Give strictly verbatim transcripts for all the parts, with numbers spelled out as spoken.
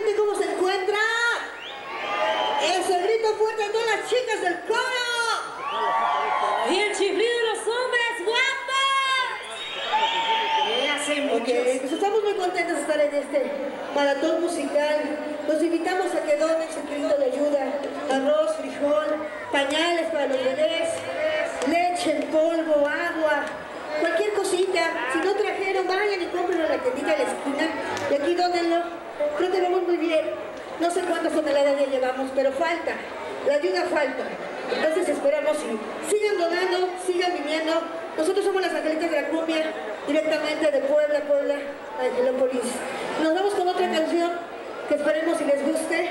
gente cómo se encuentra. Ese grito fuerte de todas las chicas del coro. Y el chiflido de los hombres guapos. Eh, hace mucho. Okay, pues estamos muy contentos de estar en este maratón musical. Los invitamos a que donen su grito de ayuda. Arroz, frijol, pañales para los bebés, leche en polvo, agua, cualquier cosita. Si no trajeron, vayan y cómprenlo en la tiendita de la esquina. Y aquí dónenlo. Creo que vamos muy bien. No sé cuántas toneladas ya llevamos, pero falta. La ayuda falta. Entonces esperamos y sigan donando, sigan viniendo. Nosotros somos las Angelitas de la Cumbia, directamente de Puebla, Puebla, Angelópolis. Nos vamos con otra canción que esperemos si les guste.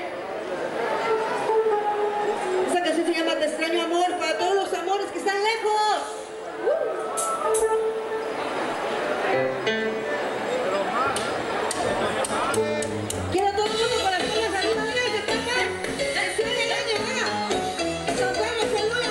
Esta canción se llama Te extraño amor, para todos los amores que están lejos. Quiero a todo el mundo con las manos arriba, venga, se tapan. Se suena el año, venga. Cantamos el lunes,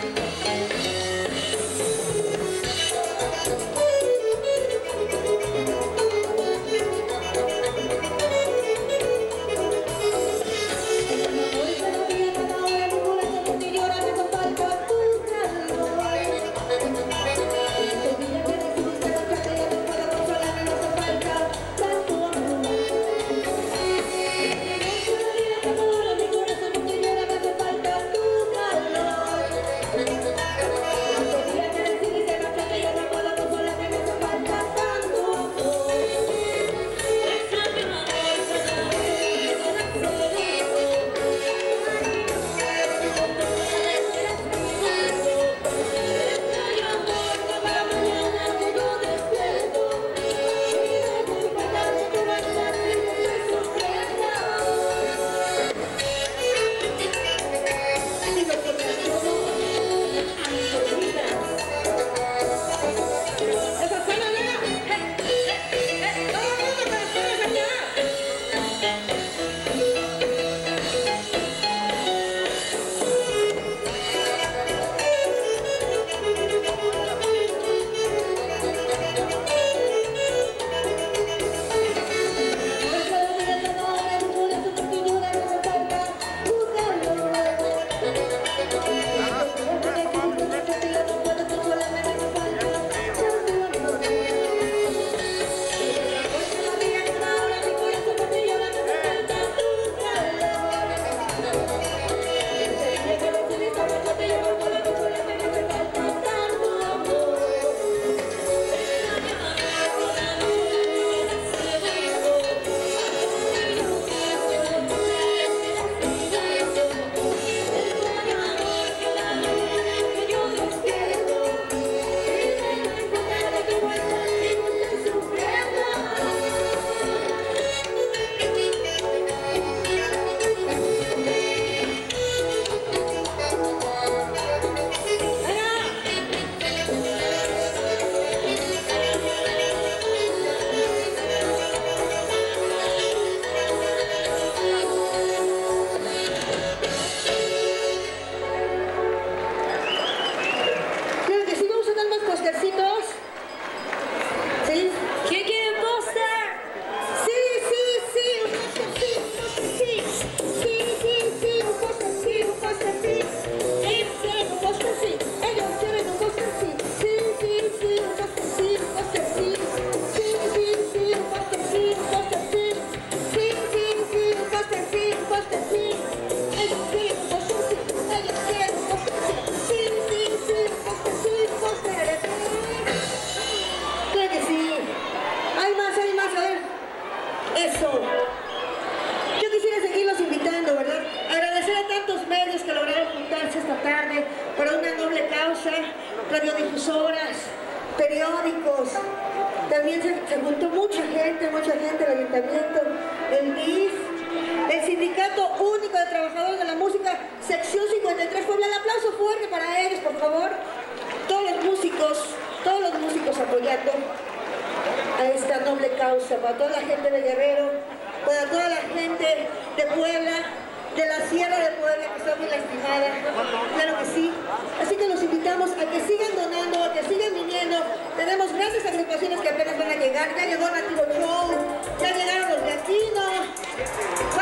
radiodifusoras, periódicos, también se, se juntó mucha gente, mucha gente, el ayuntamiento, el D I F, el Sindicato Único de Trabajadores de la Música, sección cincuenta y tres Puebla. El aplauso fuerte para ellos, por favor. Todos los músicos, todos los músicos apoyando a esta noble causa, para toda la gente de Guerrero, para toda la gente de Puebla, de la Sierra de Puebla, que está muy lastimada, claro que sí. Así que los invitamos a que sigan donando, a que sigan viniendo. Tenemos grandes agrupaciones que apenas van a llegar. Ya llegó Nativo Show, ya llegaron los latinos.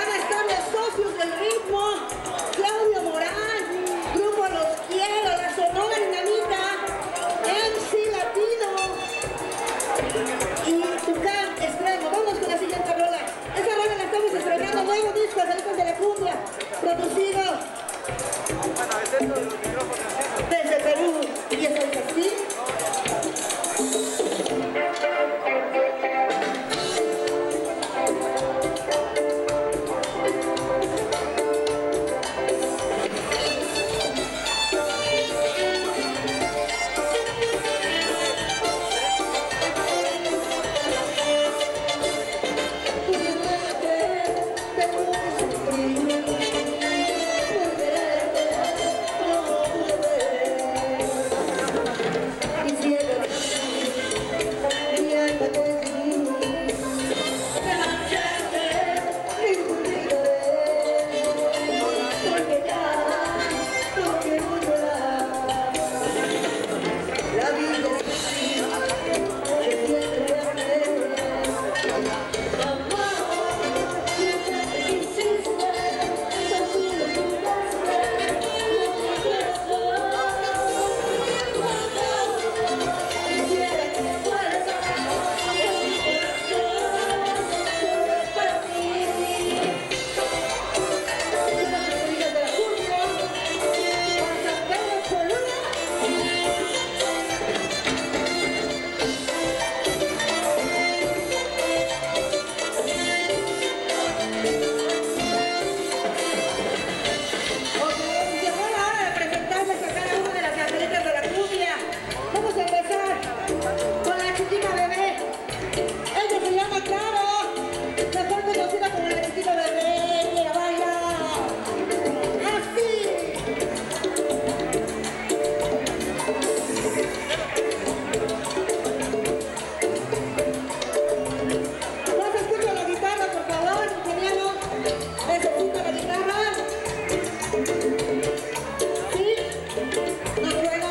Nos ruega